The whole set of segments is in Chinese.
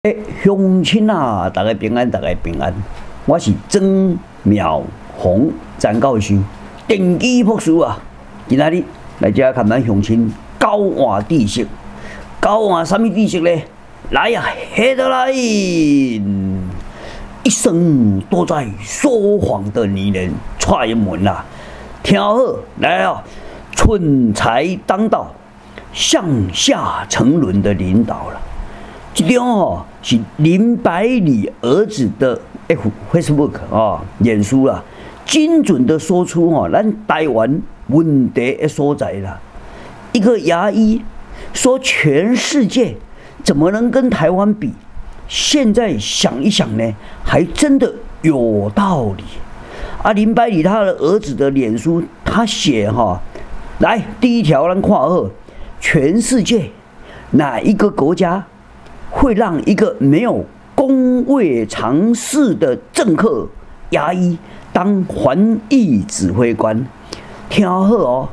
乡亲啊，大家平安，大家平安。我是曾妙红张教授，电机博士啊。今仔日来遮看咱乡亲交换知识，交换什么知识呢？来呀，黑得来！一生都在说谎的女人踹门啦，听好来啊！蠢才当道，向下沉沦的领导了。这张是林百里儿子的 Facebook 脸书啦，精准的说出咱台湾问题的所在啦。一个牙医说，全世界怎么能跟台湾比？现在想一想呢，还真的有道理。林百里他的儿子的脸书，他写来第一条咱看好，全世界哪一个国家会让一个没有公卫常识的政客牙医当防疫指挥官？听好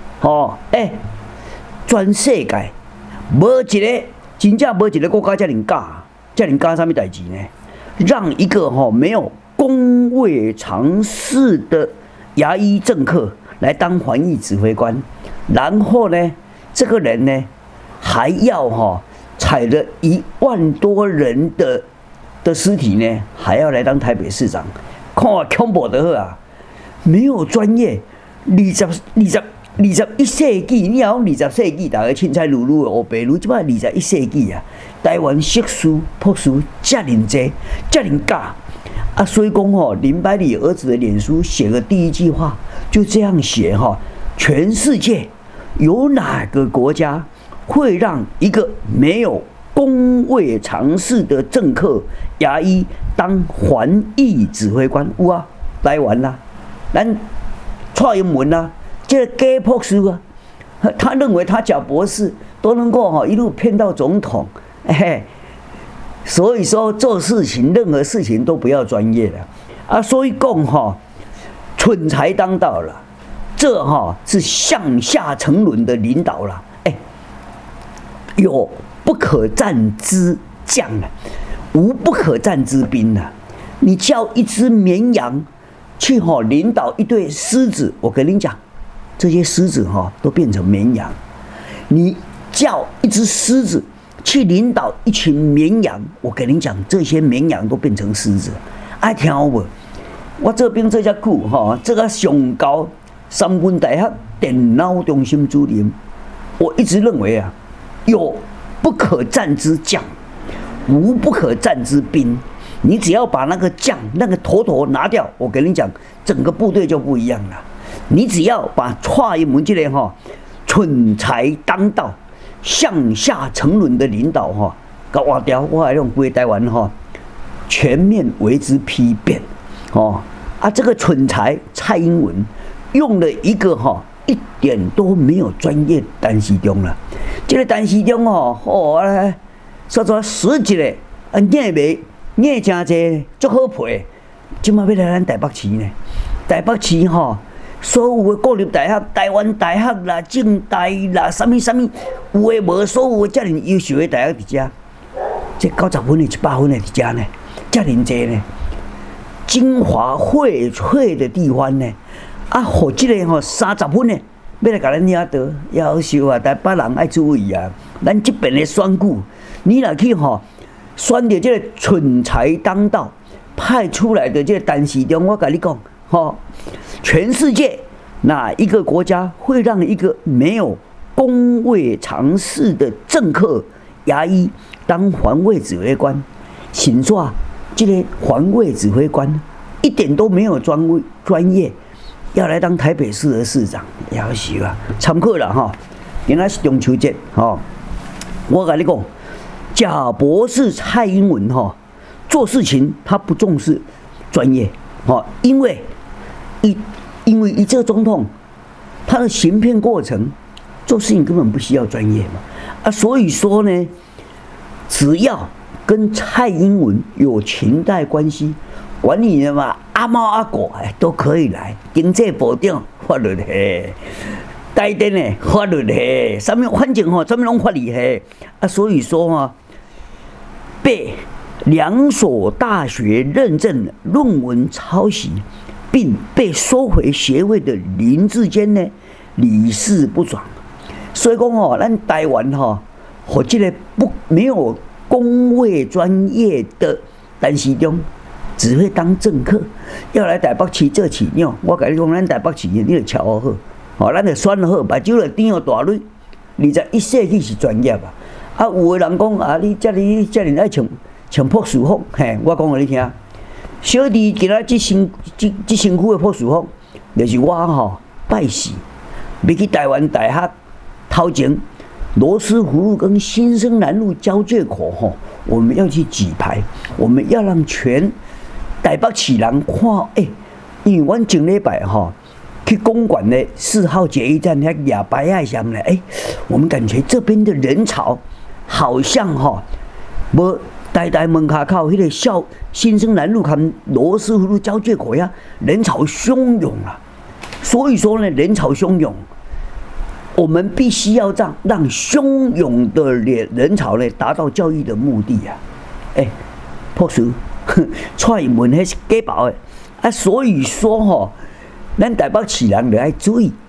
全世界无一个真正无一个国家遮尔干什么代志呢？让一个没有公卫常识的牙医政客来当防疫指挥官，然后呢，这个人呢还要踩着1万多人的尸体呢，还要来当台北市长，看恐怖得很啊！没有专业，21世纪，你讲20世纪，大家凊彩愈愈的黑白，即摆21世纪啊，台湾硕士、博士遮尔济，遮尔假所以讲林百里儿子的脸书写的第一句话就这样写全世界有哪个国家会让一个没有公卫常识的政客牙医当防疫指挥官？有啊，台湾啦，咱蔡英文啦，这个假博士啊，他认为他假博士都能够一路骗到总统，所以说做事情，任何事情都不要专业了所以讲蠢才当道了，这是向下沉沦的领导了。有不可战之将无不可战之兵你叫一只绵羊去领导一队狮子，我跟你讲，这些狮子都变成绵羊。你叫一只狮子去领导一群绵羊，我跟你讲，这些绵羊都变成狮子。爱听无？我这边这家久这个上高三军大学电脑中心主任，我一直认为有不可战之将，无不可战之兵。你只要把那个将那个头拿掉，我跟你讲，整个部队就不一样了。你只要把蔡英文这个蠢才当道，向下沉沦的领导给换掉，我还用归台湾全面为之批变这个蠢才蔡英文用了一个一点都没有专业陈时中了。这个陈时中说11个念真济，足好配。今麦要来咱台北市呢，台北市所有的国立大学、台湾大学啦、政大啦，什么，有诶无，所有的遮尔优秀的大学伫遮，这90分的、100分的伫遮呢，遮尔济呢。精华荟萃的地方呢，互这个30分的要来甲咱领导，夭寿台北人爱注意咱这边的选举，你若去选到这个蠢才当道派出来的这个陈时中，我跟你讲全世界哪一个国家会让一个没有公卫常识的政客牙医当防卫指挥官？请说这个防卫指挥官一点都没有专业，要来当台北市的市长，夭寿参考了今仔是中秋节我跟你讲，假博士蔡英文做事情他不重视专业因为一这个总统他的行骗过程做事情根本不需要专业嘛所以说呢，只要跟蔡英文有裙带关系，管你的嘛阿猫阿狗都可以来。经济部长法律系，台电的法律系，什么反正什么拢法律系所以说被2所大学认证论文抄袭，并被收回学位的林志坚呢，理事不爽。所以讲哦，咱台湾哈，和这个没有公卫专业的陈时中，只会当政客，要来台北市做市长。我跟你讲，咱台北市你就瞧好，哦，咱就选好，目睭就点个大蕊。21世纪是专业啊！啊，有的人讲啊，你遮尔爱穿朴素服，嘿，我讲互你听。小弟今仔这身躯的朴素服，就是我吼拜喜，要去台湾大学头前罗斯福路跟新生南路交界口吼，我们要去举牌，我们要让全台北市人看，因为阮前礼拜吼。去公馆的4号捷运站，那亚白爱乡呢？我们感觉这边的人潮好像无台门口靠那个新生南路跟罗斯福路交界口呀，人潮汹涌啊。所以说呢，人潮汹涌，我们必须要让汹涌的人潮呢达到教育的目的啊。朴素，蔡英文那是假包的啊，所以说咱台北市人就要注意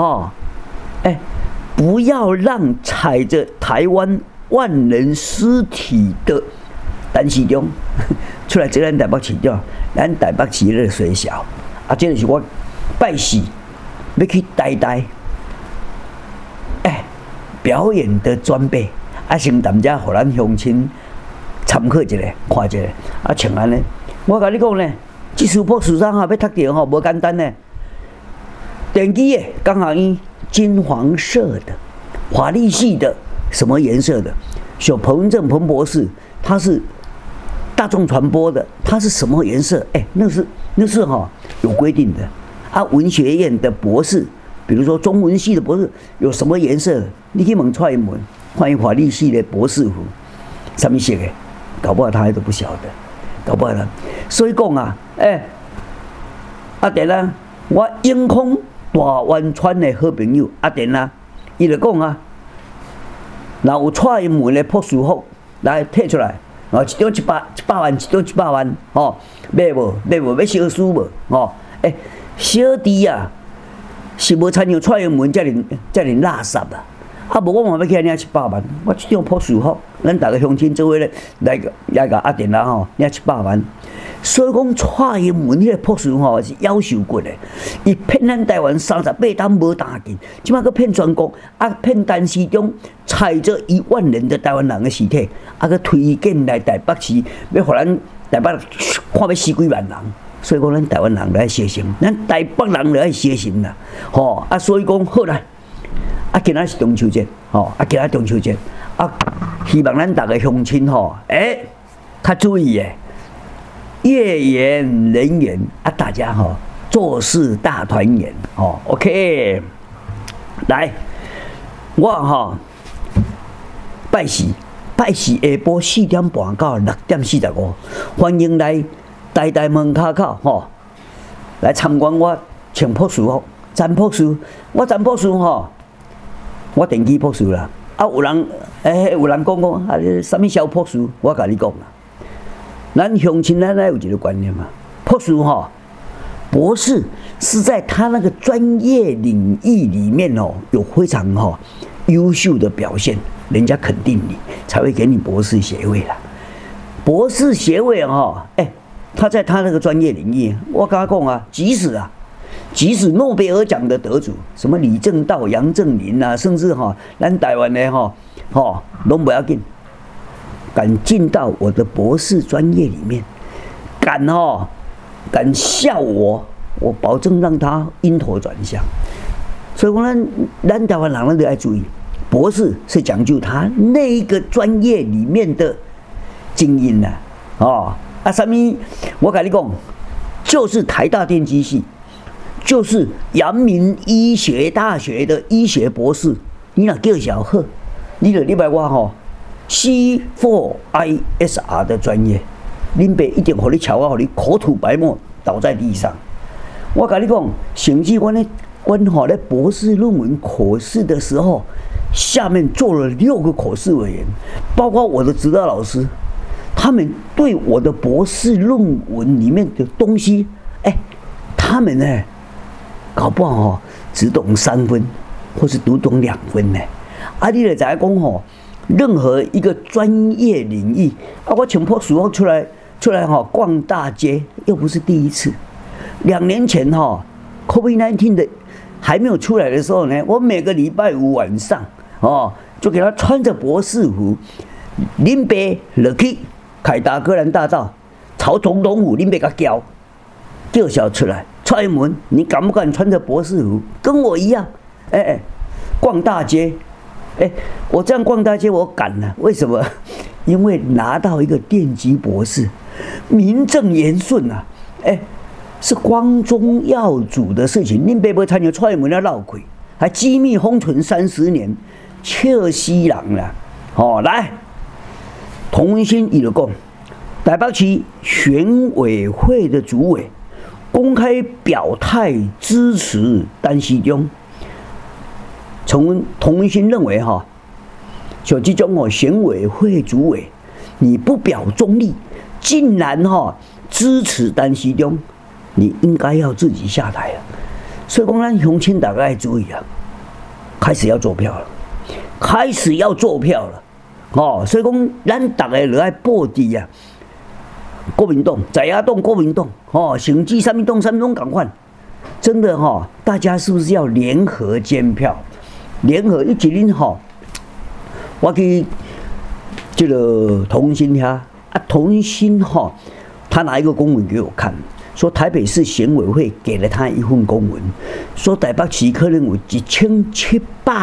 不要让踩着台湾万人尸体的陈时中出来做咱台北市长，咱台北市的学校啊，这就是我拜喜要去台表演的装备啊，先大家互咱乡亲参考一下，看一下啊，像安尼，我甲你讲呢，这首朴树上要读到无简单呢。电机的刚好金黄色的，华丽系的，什么颜色的？小彭博士，他是大众传播的，他是什么颜色？那是有规定的啊。文学院的博士，比如说中文系的博士，有什么颜色的？你去问蔡英文，关于华丽系的博士服，什么色的？搞不好他还都不晓得，搞不好他。所以讲啊，对啦，我永康。大湾川的好朋友阿田啊，伊就讲啊，若有蔡英文的朴素服来摕出来，一张100万，一张100万，买无？要小输无？小弟啊，是无参照蔡英文遮尔垃圾啊！无我嘛要去安尼100万，我这张朴素服，咱大家乡亲做伙咧来甲阿田啊领100万。所以讲，蔡英文迄个朴素是夭寿骨的，伊骗咱台湾38担无打紧，即摆佫骗全国，骗陈时中踩着1万人的台湾人的尸体，佫推荐来台北市，要互咱台北看要死几万人。所以讲，咱台湾人来小心，咱台北人来小心啦，所以讲好啦，今仔是中秋节，今仔中秋节，希望咱大家乡亲较注意诶。月圆人圆大家做事大团圆OK， 来，我拜喜下晡4点半到6点45，欢迎来台门口来参观我穿朴素服，占朴素，我占朴素我电机朴素啦，有人讲什么小朴素，我甲你讲啦。咱乡亲咱有一个观念嘛，朴素博士是在他那个专业领域里面有非常优秀的表现，人家肯定你才会给你博士学位啦。博士学位他在他那个专业领域，我跟他讲啊，即使诺贝尔奖的得主，什么李政道、杨振宁啊，甚至咱台湾的拢不要紧。敢进到我的博士专业里面，敢笑我保证让他晕头转向。所以说咱台湾人都要注意，博士是讲究他那一个专业里面的精英呐，什么？我跟你讲，就是台大电机系，就是阳明医学大学的医学博士，你若叫小贺，你就礼拜我C4ISR 的专业，恁爸一定互你瞧啊，互你口吐白沫倒在地上。我跟你讲，甚至阮咧博士论文口试的时候，下面坐了6个口试委员，包括我的指导老师， 他们对我的博士论文里面的东西，他们呢，搞不好只懂3分，或是读懂2分呢。你就知影讲任何一个专业领域，我请博士出来逛大街，又不是第一次。2年前COVID-19 的还没有出来的时候呢，我每个礼拜5晚上就给他穿着博士服，林北落去凯达格兰大道，朝总统府林北个叫小出来，踹门，你敢不敢穿着博士服跟我一样？逛大街？我这样逛大街我敢了，为什么？因为拿到一个电机博士，名正言顺啊，是光宗耀祖的事情。恁爸要参加踹门要闹鬼，还机密封存30年，笑死人啦！来，童文新伊就讲，台北市选委会的主委公开表态支持陈时中。童文新认为像这种选委会主委，你不表中立，竟然支持陈时中，你应该要自己下台了。所以讲，咱乡亲大家要注意啊，开始要做票了，所以讲，咱大家就要报题啊。国民党、在野党、国民党，成绩什么党同款，真的大家是不是要联合监票？联合一起我去这个童文新遐童文新他拿一个公文给我看，说台北市选委会给了他一份公文，说台北市可能有1700几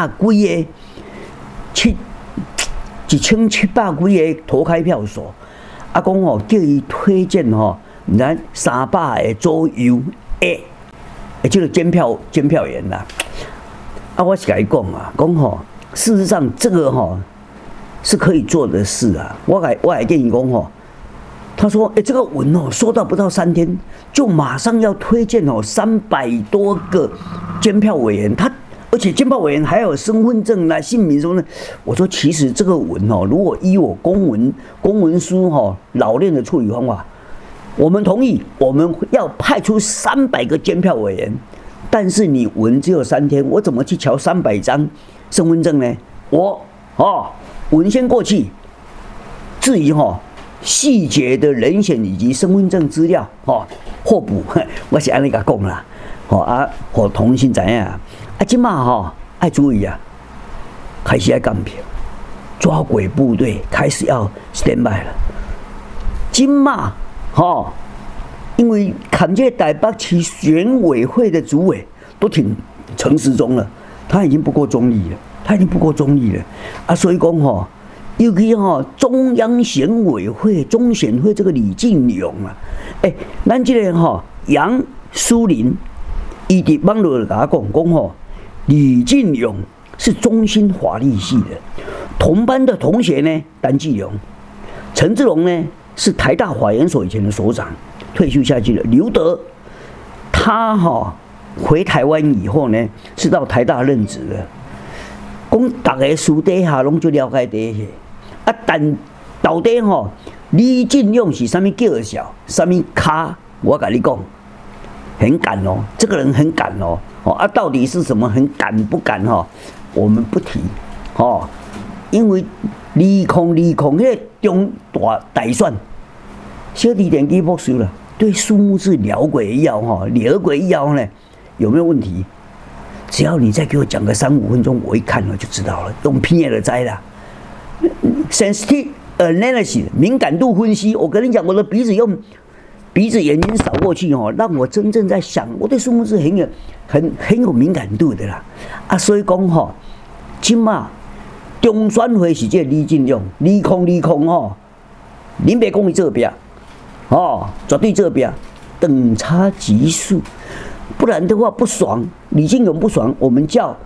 个投开票所，讲叫伊推荐咱300个左右这个监票员啦。我是跟伊讲事实上这个是可以做的事啊。我还跟你讲他说这个文收到不到3天，就马上要推荐300多个监票委员，而且监票委员还有身份证啦、姓名什么的。我说其实这个文如果依我公文书老练的处理方法，我们同意，我们要派出300个监票委员。但是你文只有3天，我怎么去瞧300张身份证呢？我文先过去，至于细节的人选以及身份证资料互补，我是安尼甲讲啦。互童文新知影即马爱注意啊，开始要干票，抓鬼部队开始要 stand by 了。今马因为看这台北市选委会的主委都挺陈时中了，他已经不够中立了，所以讲尤其中央选委会、中选会这个李进勇啊，咱这个杨书林，伊伫网络甲我讲李进勇是中兴法律系的，同班的同学呢，单继荣、陈志龙呢是台大法研所以前的所长。退休下去了，刘德，他回台湾以后呢，是到台大任职的。讲大家私底下拢就了解这些，但到底李进勇是什么叫小，什么咖？我跟你讲，很敢这个人很敢到底是什么很敢不敢我们不提因为利空迄中大选，小弟电机博士了。对数目字了鬼要了鬼要呢，有没有问题？只要你再给我讲个3-5分钟，我一看我就知道了，用拼音的摘啦。sensitive analysis 敏感度分析，我跟你讲，我的鼻子眼睛扫过去让我真正在想，我对数目字很有敏感度的啦。所以讲今嘛中选会是这李进勇，利空恁别讲伊这边。绝对这边等差级数，不然的话不爽，李进勇不爽，我们叫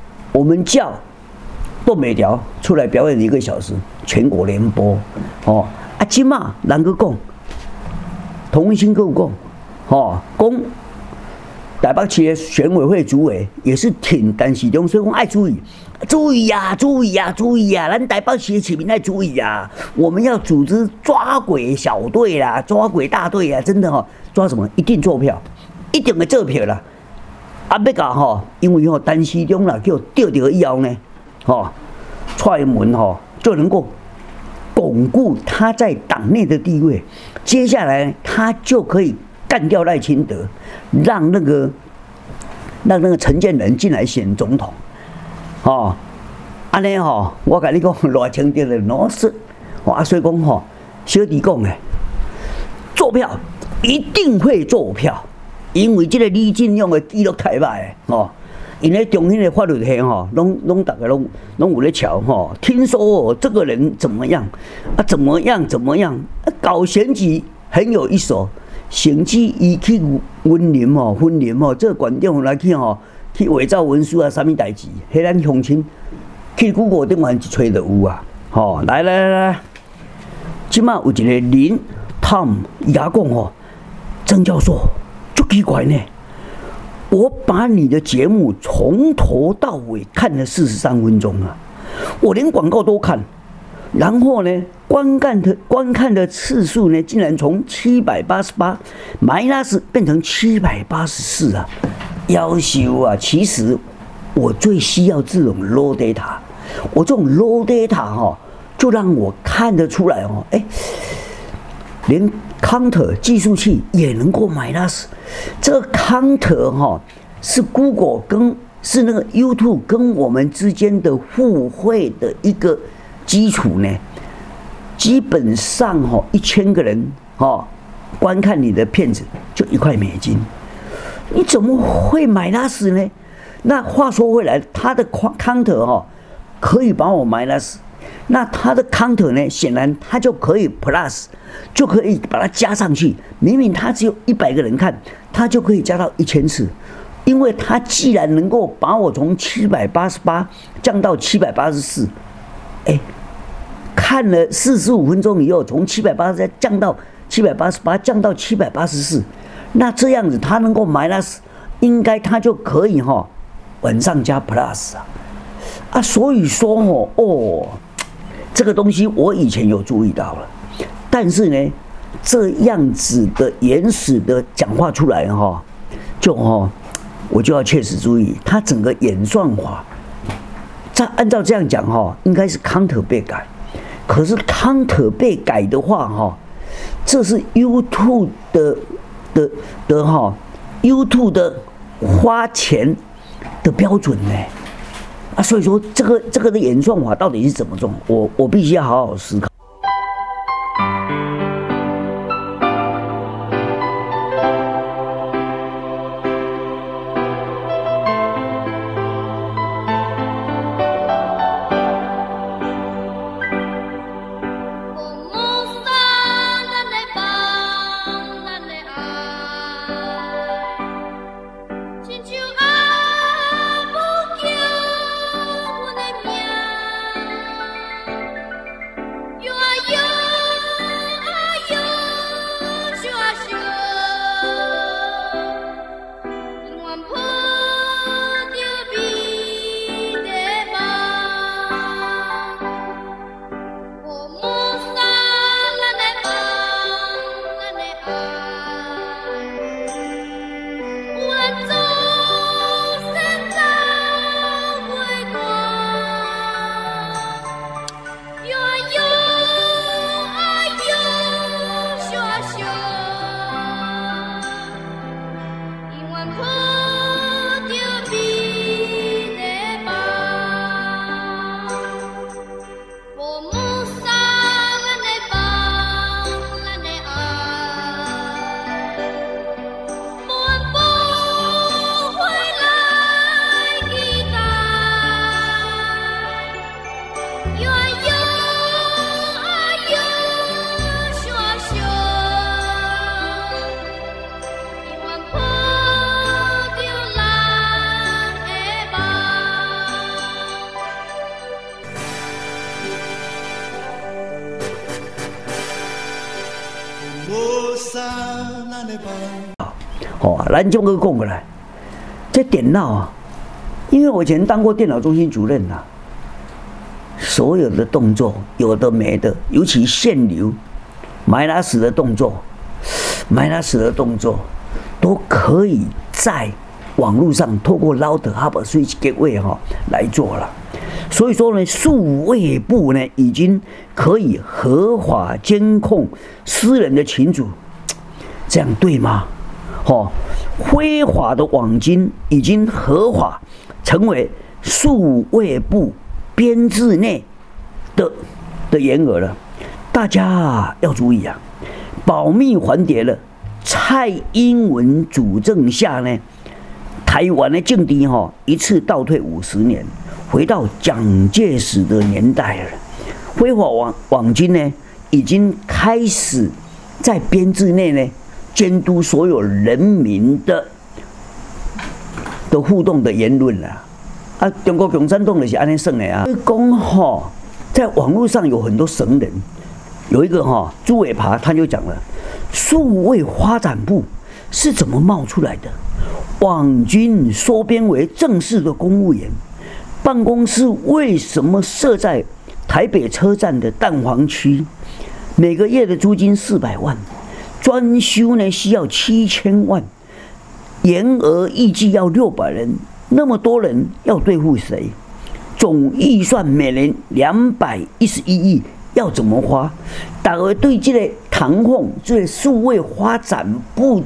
邓美条出来表演1个小时，全国联播今嘛人个讲，童文新跟我讲讲台北市的选委会主委也是挺陈时中，所以讲爱注意，注意呀、啊，注意呀、啊，注意呀、啊！咱台北市的市民爱注意呀、啊，我们要组织抓鬼小队啦，抓鬼大队啊！真的哈、哦，抓什么？一定做票，一定会做票啦！啊，要搞吼，因为吼陈时中啦，叫钓到以后呢，吼蔡英文吼就能够巩固他在党内的地位，接下来他就可以干掉赖清德，让那个陈建仁进来选总统，哦，安尼吼，我跟你讲，偌清楚的模式，啊，所以讲吼，小弟讲的，做票一定会做票，因为这个李进勇的记录太歹哦。因为中间的法律系吼，拢大家拢有咧瞧吼。听说哦，这个人怎么样啊？怎么样？啊，搞选举很有一手。甚至伊去分林吼，这个馆长来去吼，去伪造文书啊，啥物代志？迄咱乡亲去 Google 顶面一找就有啊。吼，来，即马有一个林 Tom 伊甲讲吼，曾教授，足奇怪呢。我把你的节目从头到尾看了43分钟啊，我连广告都看，然后呢，观看的次数呢，竟然从788 minus 变成784啊，要求啊！其实我最需要这种 low data， 我这种 low data 哈，就让我看得出来哦，连 counter 计数器也能够 minus， 这个 counter 哈是 Google 是那个 YouTube 跟我们之间的互惠的一个基础呢。基本上哈，1000个人哈观看你的片子就1块美金，你怎么会minus呢？那话说回来，它的 counter 哈可以帮我 minus。那它的 counter 呢？显然它就可以 plus， 就可以把它加上去。明明它只有100个人看，它就可以加到1000次，因为它既然能够把我从788降到784，看了45分钟以后，从780降到788，降到784，那这样子它能够 minus， 应该它就可以哈往上加 plus 啊，所以说这个东西我以前有注意到了，但是呢，这样子的原始的讲话出来我就要确实注意，它整个演算法，按照这样讲应该是 counter 被改，可是 counter 被改的话这是 YouTube 的 YouTube 的花钱的标准呢。所以说这个的演算法到底是怎么做？我必须要好好思考。咱这个讲过来， 这电脑啊，因为我以前当过电脑中心主任呐、所有的动作有的没的，尤其限流、埋拉屎的动作，都可以在网络上透过 Router Hub Switch Gateway 来做了。所以说呢，数位部呢已经可以合法监控私人的群组，这样对吗？非法的网军已经合法成为数位部编制内的员额了。大家要注意啊，保密环节了。蔡英文主政下呢，台湾的政敌一次倒退50年。回到蒋介石的年代了，非法网军呢，已经开始在编制内呢监督所有人民的互动的言论了。啊，中国共产党就是安尼算的啊。讲在网络上有很多神人，有一个朱伟爬他就讲了，数位发展部是怎么冒出来的？网军收编为正式的公务员。办公室为什么设在台北车站的蛋黄区？每个月的租金400万，专修呢需要7000万，员额预计要600人，那么多人要对付谁？总预算每年211亿，要怎么花？大家对这个唐凤这个数位发展部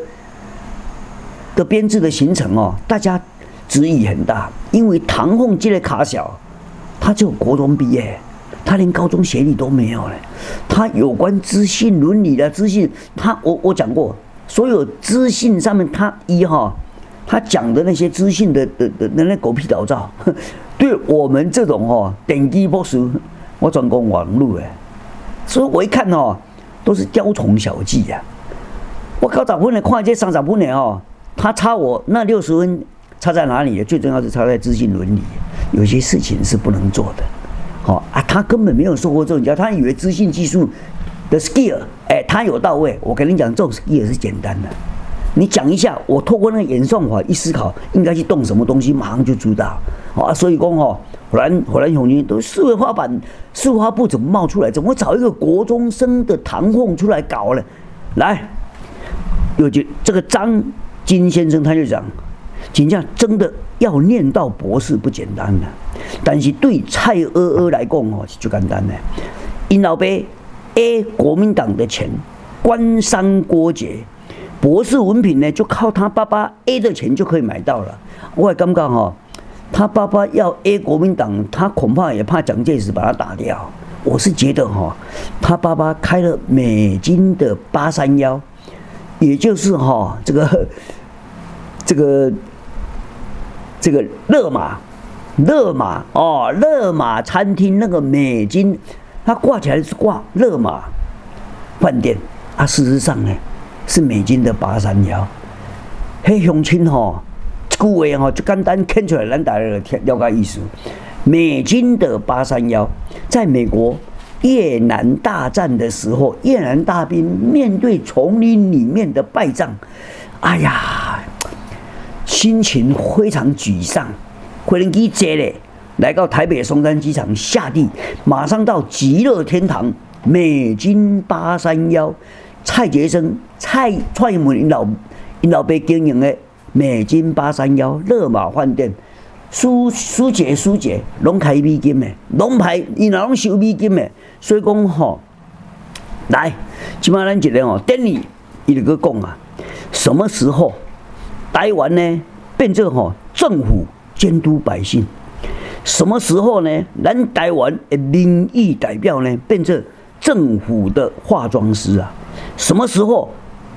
的编制的形成大家质疑很大，因为唐凤这个卡小，他只有国中毕业，他连高中学历都没有了。他有关资讯伦理的资讯，我讲过，所有资讯上面他讲的那些资讯的那狗屁倒灶，对我们这种电机博士，我专攻网络的，所以我一看都是雕虫小技呀。我考10分的，看这30分的他差我那60分。差在哪里？最重要是差在资讯伦理，有些事情是不能做的。他根本没有受过这种教，他以为资讯技术的 skill， 他有到位。我跟你讲，这种 skill 是简单的，你讲一下，我透过那个演算法一思考，应该去动什么东西，马上就知道。所以讲火蓝雄军都数位发部怎么冒出来？怎么找一个国中生的唐凤出来搞呢？来，这个张金先生他就讲。真的要念到博士不简单的，但是对蔡来讲是最简单的。因老爸 A 国民党的钱，官商勾结，博士文凭呢就靠他爸爸 A 的钱就可以买到了。我也感觉他爸爸要 A 国民党，他恐怕也怕蒋介石把他打掉。我是觉得他爸爸开了美金的831，也就是这个乐马餐厅那个美金，它挂起来是挂乐马饭店啊，事实上呢是美金的831。迄乡亲这句话就简单看出来，咱大家了解意思。美金的831，在美国越南大战的时候，越南大兵面对丛林里面的败仗，哎呀！心情非常沮丧，飞行机坐嘞，来到台北松山机场下地，马上到极乐天堂美金831，蔡杰生、蔡英文因老爸经营的美金831乐马饭店，书姐拢开美金的，拢排因拢收美金的，所以讲来，即摆咱一个典礼，伊就去讲啊，什么时候？台湾呢变成政府监督百姓，什么时候呢？咱台湾的民意代表呢变成政府的化妆师啊？什么时候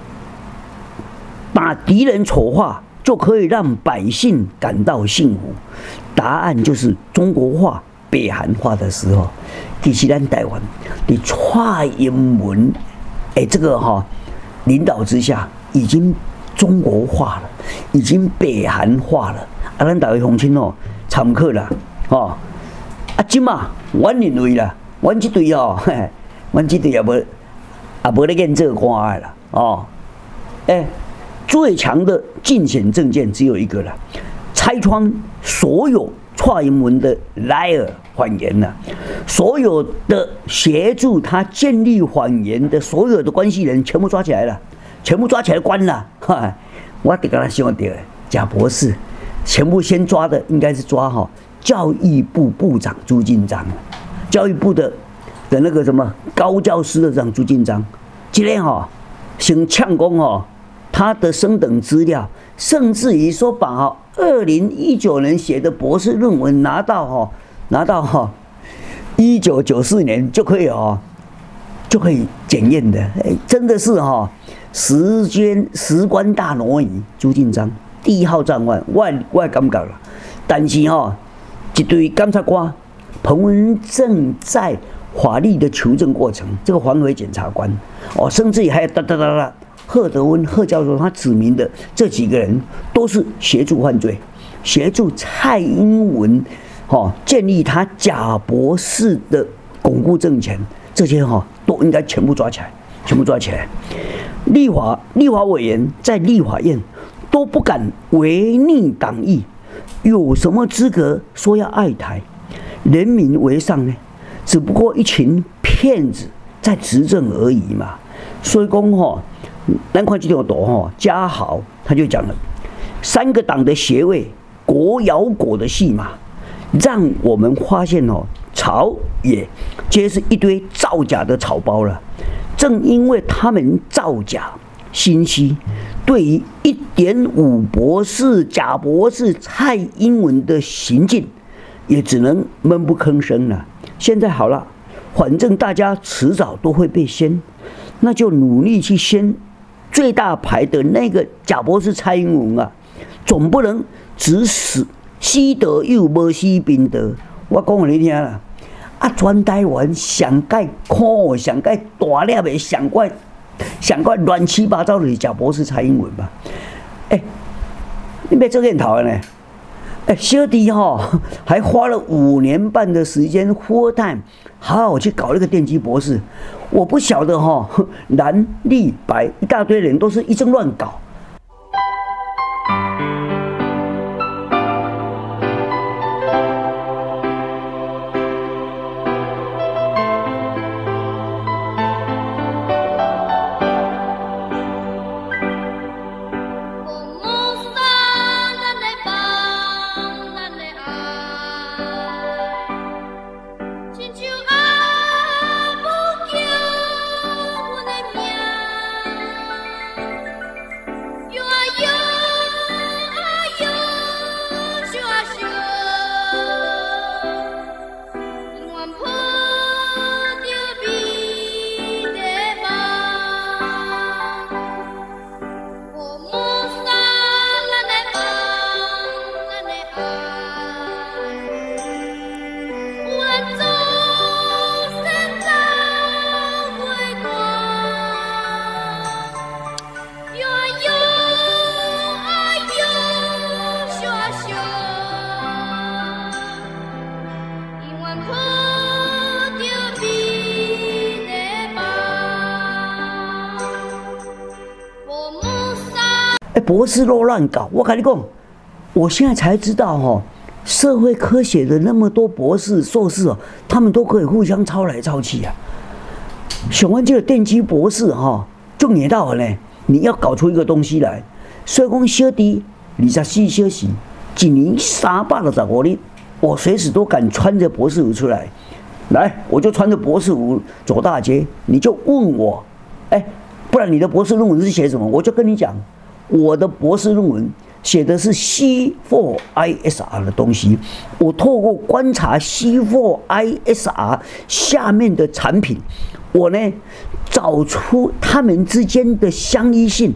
把敌人丑化，就可以让百姓感到幸福？答案就是中国化、北韩化的时候。其实咱台湾在蔡英文这个领导之下，已经中国化了，已经北韩化了。咱大家乡亲参考啦，即嘛，阮认为啦，阮这队阮这队也无咧演做官的啦， 最强的竞选政见只有一个了，拆穿所有蔡英文的来尔谎言了，所有的协助他建立谎言的所有的关系人全部抓起来了，全部抓起来关了。哈，我得跟他希望的贾博士，全部先抓的应该是抓教育部部长朱进章，教育部的那个什么高教师的长朱进章，今天先呛攻他的升等资料，甚至于说把2019年写的博士论文拿到1994年就可以检验的，真的是时关大挪移。朱进章第一号战犯，我感觉了，但是一堆检察官，彭文正在法律的求证过程，这个环委检察官甚至于还有贺德温贺教授他指明的这几个人都是协助犯罪，协助蔡英文建立他贾博士的巩固政权，这些都应该全部抓起来，全部抓起来。立法委员在立法院都不敢违逆党意，有什么资格说要爱台？人民为上呢？只不过一群骗子在执政而已嘛。所以讲咱看这条图嘉豪他就讲了，3个党的协位，国咬国的戏码，让我们发现朝野皆是一堆造假的草包了。正因为他们造假心虚，对于1.5博士、贾博士、蔡英文的行径，也只能闷不吭声了。现在好了，反正大家迟早都会被掀，那就努力去掀最大牌的那个贾博士蔡英文啊，总不能只死得又无死宾得。我讲给你听啦，全台湾上界苦、上界大粒的、上界乱七八糟的是贾博士蔡英文吧？你别做检讨呢？小弟还花了5年半的时间 full time 好好去搞那个电机博士，我不晓得蓝绿白一大堆人都是一阵乱搞。博士都乱搞，我跟你讲，我现在才知道社会科学的那么多博士、硕士他们都可以互相抄来抄去啊。想问这个电机博士就捏到了呢，你要搞出一个东西来，所以讲小弟24小时，1年365日，我随时都敢穿着博士服出来，我就穿着博士服走大街，你就问我，不然你的博士论文是写什么？我就跟你讲。我的博士论文写的是 C4ISR 的东西，我透过观察 C4ISR 下面的产品，我呢找出它们之间的相依性，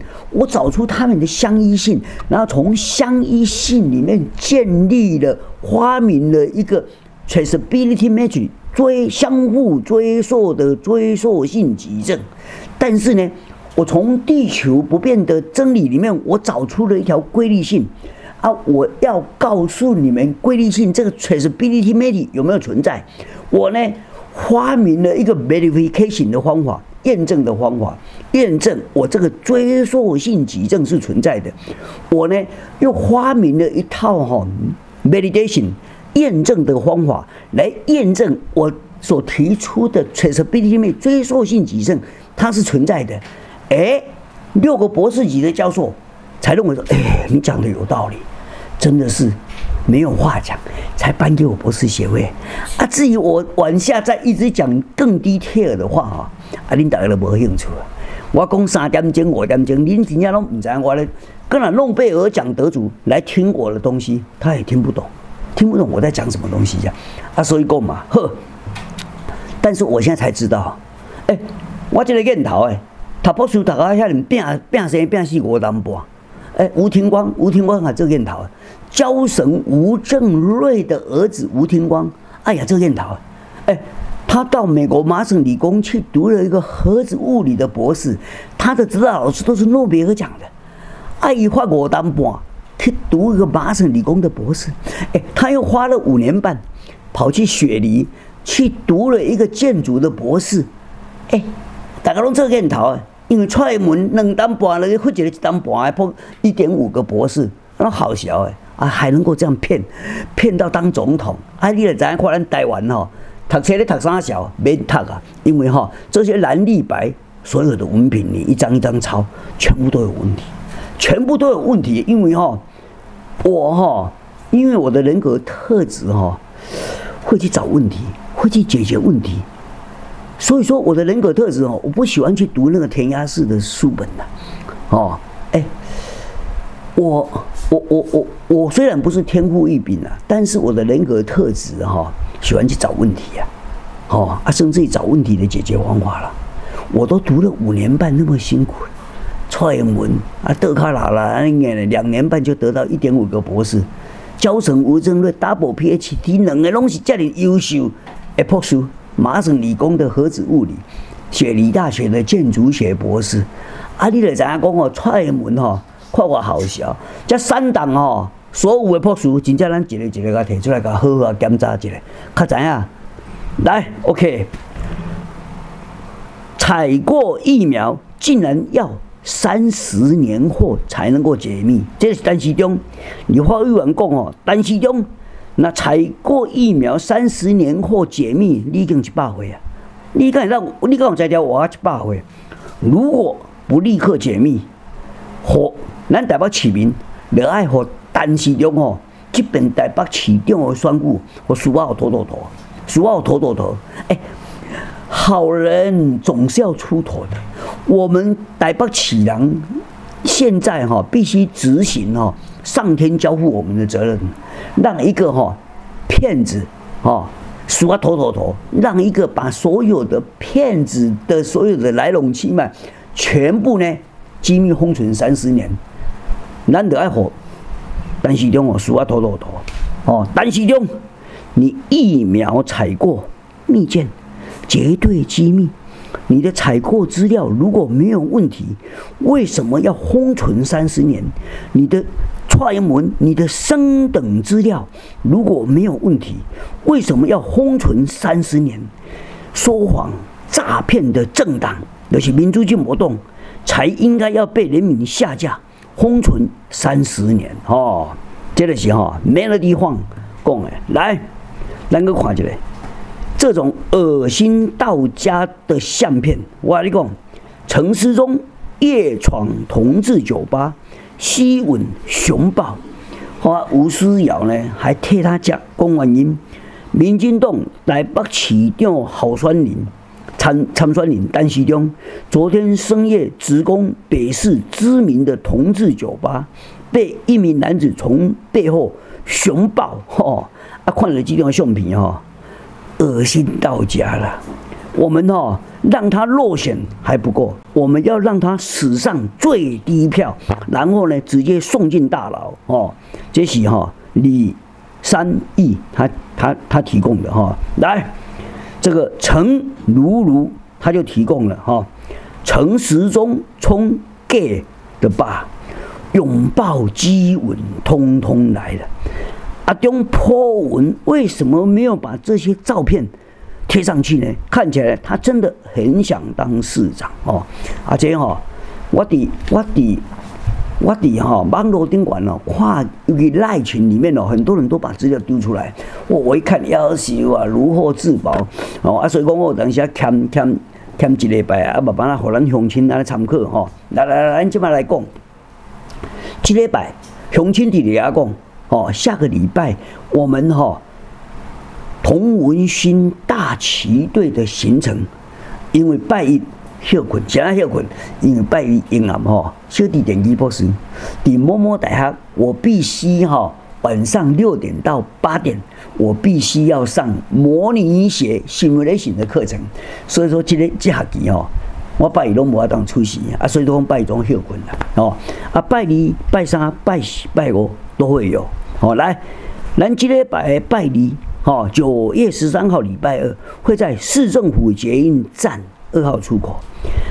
然后从相依性里面发明了一个 traceability metric 相互追溯的追溯性矩阵，但是呢。我从地球不变的真理里面，我找出了一条规律性我要告诉你们规律性这个 traceability metric 有没有存在？我呢发明了一个 verification 的方法， 验证的方法，验证我这个追溯性急症是存在的。我呢又发明了一套validation 验证的方法，来验证我所提出的 traceability 追溯性急症它是存在的。6个博士级的教授才认为说，你讲的有道理，真的是没有话讲，才颁给我博士学位。至于我往下再一直讲更 detail 的话恁大家都没兴趣了。我讲3点钟、5点钟，恁真正都不知道我咧。跟了诺贝尔奖得主来听我的东西，他也听不懂我在讲什么东西呀。所以讲嘛，但是我现在才知道，我这个念头读博士读到遐尼拼生拼死5年半。吴廷光啊，这个念头，交神吴正瑞的儿子吴廷光，哎呀，这个念头，他到美国麻省理工去读了一个核子物理的博士，他的指导老师都是诺贝尔奖的。他花5年半去读一个麻省理工的博士，他又花了5年半跑去雪梨去读了一个建筑的博士，大家拢这个念头，因为蔡英文2年半了，或者1年半还破1.5个博士，那好笑还能够这样骗到当总统，你就知影看咱台湾读册咧读啥小免读啊，因为这些蓝绿白所有的文凭你一张一张抄，全部都有问题，因为因为我的人格特质会去找问题，会去解决问题。所以说我的人格特质我不喜欢去读那个填鸭式的书本我虽然不是天赋异禀但是我的人格特质喜欢去找问题甚至于找问题的解决方法了。我都读了5年半那么辛苦，蔡英文德卡拉啦2年半就得到1.5个博士，交神吴正瑞 double PhD 2个拢是这么优秀的博士。麻省理工的核子物理，雪梨大学的建筑学博士，你就知影讲蔡英文看我好笑，这3档所有的博士，真正咱一个一个甲提出来，甲好好检查一下，较知影。来 ，OK， 采过疫苗竟然要30年后才能够解密，这是陈时中，立法委员讲陈时中。那采过疫苗30年后解密，你已经100岁啊！你敢有才调活100岁？如果不立刻解密，咱台北市民就爱互陈时中这边台北市长的选举，输啊头，好人总是要出头的。我们台北市人现在必须执行上天交付我们的责任。让一个骗子输啊头，让一个把所有的骗子的所有的来龙去脉全部呢机密封存30年，咱就爱好陈时中输啊头，陈时中，你疫苗采购密件绝对机密，你的采购资料如果没有问题，为什么要封存30年？你的蔡英文，你的升等资料如果没有问题，为什么要封存30年？说谎诈骗的政党，就是民主进步党，才应该要被人民下架，封存30年。这个是没了地方讲的。来，咱去看一下，这种恶心到家的相片，我跟你讲，陈时中夜闯同志酒吧。吸吻熊抱，吴思瑶呢还替他讲原因。民进党台北市长候选人参选人陈时中，昨天深夜直攻北市知名的同志酒吧，被一名男子从背后熊抱，看了这张相片恶心到家了。我们让他落选还不够，我们要让他史上最低票，然后呢直接送进大牢这是李三义他提供的来，这个陈如他就提供了陈时中冲 gay 的吧，拥抱激吻通通来了。中破文为什么没有把这些照片贴上去呢，看起来他真的很想当市长哦。而且哈，我伫网络顶管哦，看一个赖群里面哦，很多人都把资料丢出来。我一看，要死啊，如获至宝哦啊！所以讲我等一下欠一礼拜啊，慢慢互咱乡亲来参考吼。来，咱即摆来讲，这礼拜乡亲弟弟啊讲哦，下个礼拜我们同文新大旗队的行程，因为拜一休困，啥休困？因为拜一迎暗小弟电机博士，伫某某大学，我必须晚上6点到8点，我必须要上模拟写 simulation 的课程。所以说这学期我拜一拢无法当出席啊，所以说拜一种休困啦拜二、拜三、拜四、拜五都会有来，咱这礼拜拜二9月13号礼拜二会在市政府捷运站2号出口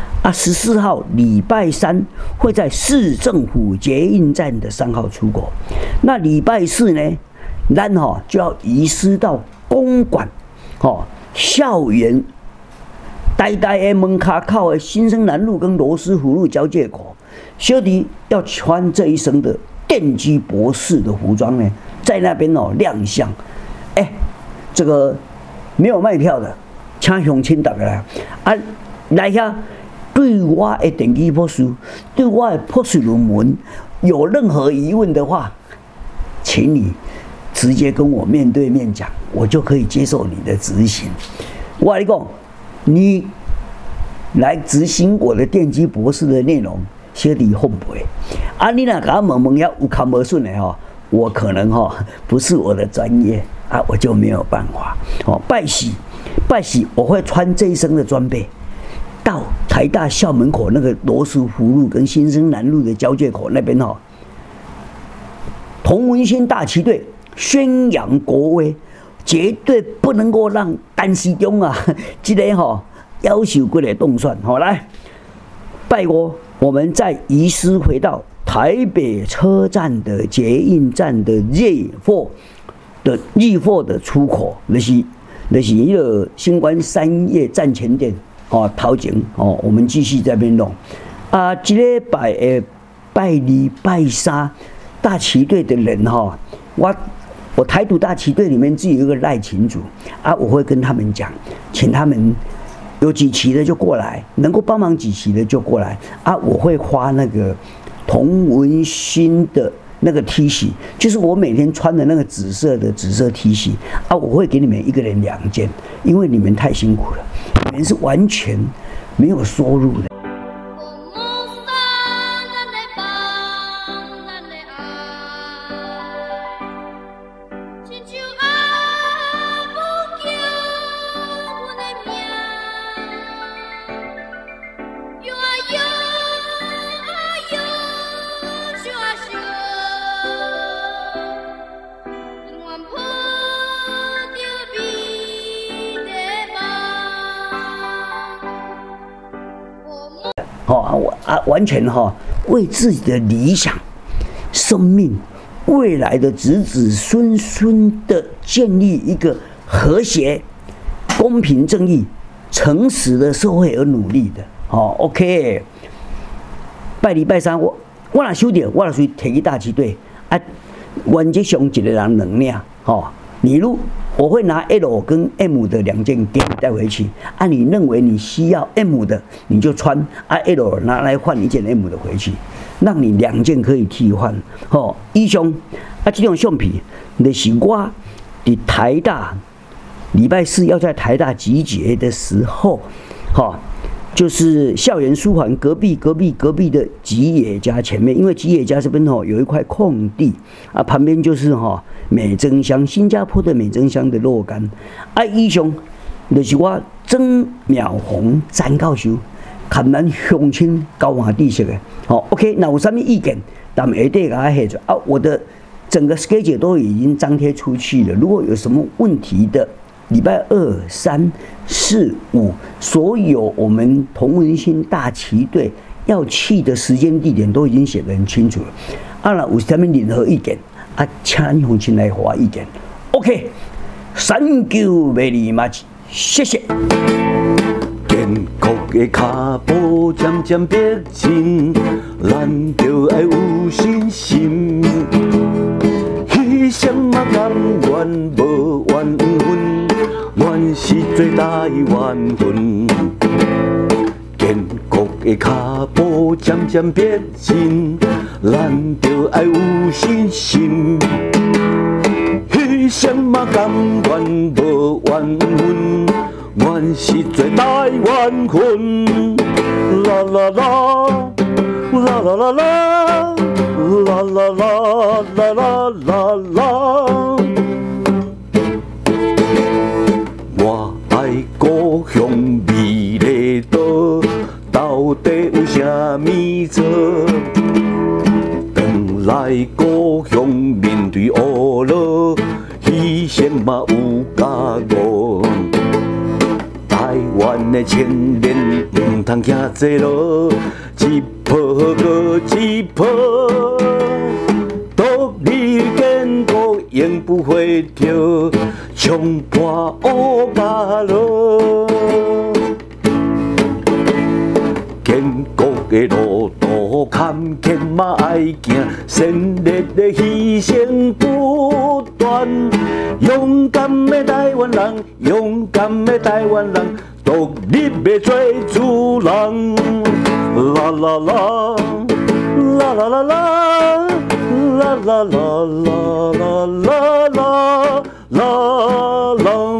14号礼拜三会在市政府捷运站的3号出口。那礼拜四呢，咱就要移师到公馆校园呆的门卡靠的新生南路跟罗斯福路交界口，小弟要穿这一身的电机博士的服装呢，在那边亮相。这个没有卖票的，请乡亲大家来遐。对我的电机博士，对我的博士论文有任何疑问的话，请你直接跟我面对面讲，我就可以接受你的执行。我跟你讲，你来执行我的电机博士的内容，小弟奉陪。你若甲我问遐有看无顺的我可能不是我的专业我就没有办法。拜喜，我会穿这一身的装备。到台大校门口那个罗斯福路跟新生南路的交界口那边同文新大旗队宣扬国威，绝对不能够让陈时中这个夭寿骨的动算来，拜五我们再移师回到台北车站的捷运站的日货的出口，就是那个新关3叶站前店。头前我们继续在那边弄这礼拜的拜二、拜三大旗队的人我台独大旗队里面自己有一个赖群组我会跟他们讲，请他们有几期的就过来，能够帮忙几期的就过来我会花那个同文新的那个 T 恤，就是我每天穿的那个紫色 T 恤我会给你们一个人2件，因为你们太辛苦了，你们是完全没有收入的。完全为自己的理想、生命、未来的子子孙孙的建立一个和谐、公平正义、诚实的社会而努力的。OK。拜二、拜三我若收到，我就随提去大旗队原则上一个人2领我会拿 L 跟 M 的2件给你带回去你认为你需要 M 的你就穿L 拿来换1件 M 的回去，让你2件可以替换以上这种相片就是我在台大礼拜4要在台大集结的时候就是校园书环隔壁的吉野家前面，因为吉野家这边有一块空地旁边就是美珍香，新加坡的美珍香的肉干以上就是我曾淼红詹教授看咱乡亲交换知识的OK。那有什么意见咱们下底给他写出我的整个 schedule 都已经张贴出去了，如果有什么问题的，礼拜2、3、4、5，所有我们同文新大旗队要去的时间地点都已经写得很清楚了那有什么任何意见请乡亲来给我意见 OK。 Thank you very much。 谢谢。 建国的脚步渐渐逼近，咱就要有信心。牺牲嘛甘愿无怨恨，原是做台湾魂。建国的脚步渐渐逼近，咱就要有信心。牺牲嘛甘愿无怨恨，原是做台湾魂。啦啦啦，啦啦啦啦，啦啦啦啦啦啦啦。我爱故乡美丽岛，到底有啥物做？回来故乡面对乌落，牺牲嘛有加五。台湾的青年唔通行这路，一步过一步，独立建国永不回头，冲破乌鸦路。建国的路途坎坷嘛爱行，胜利的牺牲不断。勇敢的台湾人，勇敢的台湾人，独立要做主人。啦啦啦，啦啦啦啦，啦啦啦啦啦啦啦啦。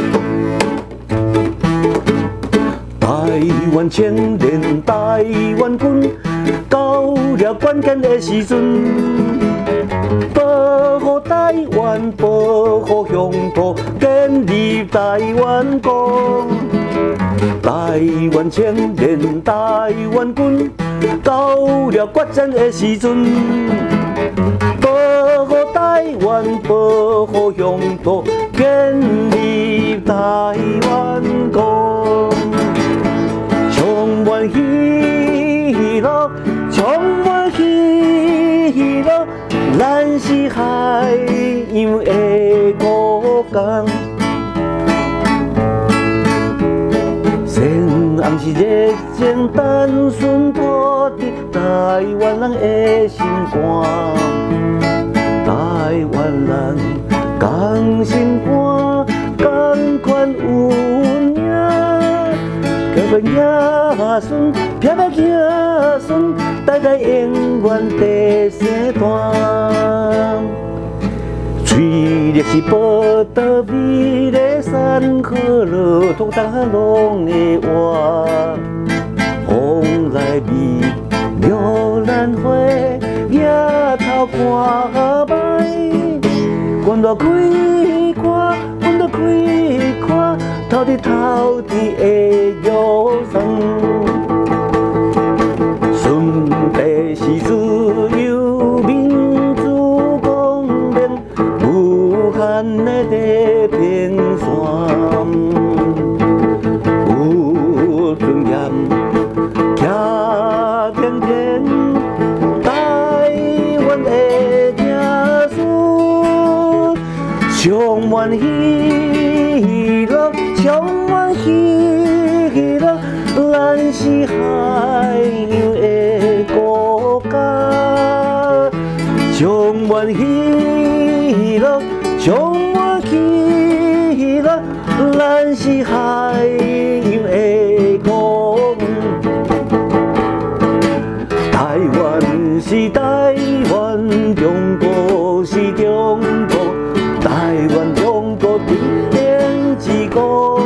台湾青年，台湾军，到了关键的时阵，保护台湾，保护乡土，建立台湾国。台湾青年，台湾军，到了决战的时阵，保护台湾，保护乡土，建立台湾国。充满喜乐，充满喜乐，咱是海洋的国家。先红是热情单纯脱离台湾人的心肝，台湾人讲心肝，同款有影。叫阮爷孙，撇撇子孙，代代永远第三代。水力是宝岛美丽山河路，途当拢会活。风来美，鸟兰花，野头看歹。阮若开看，阮若开看，透地透地的忧伤。顺地是自由民主公平，无限的地平线，有尊严，行天天，台湾的子孙，充满喜乐，充满喜乐，咱是海洋的国家，充满喜乐，充满喜乐，咱是海洋的国家。台湾是台湾，中国是中国，台湾中国顶天之光。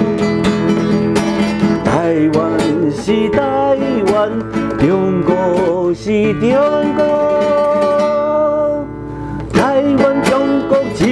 台湾是台湾，中国是中国，台湾中国。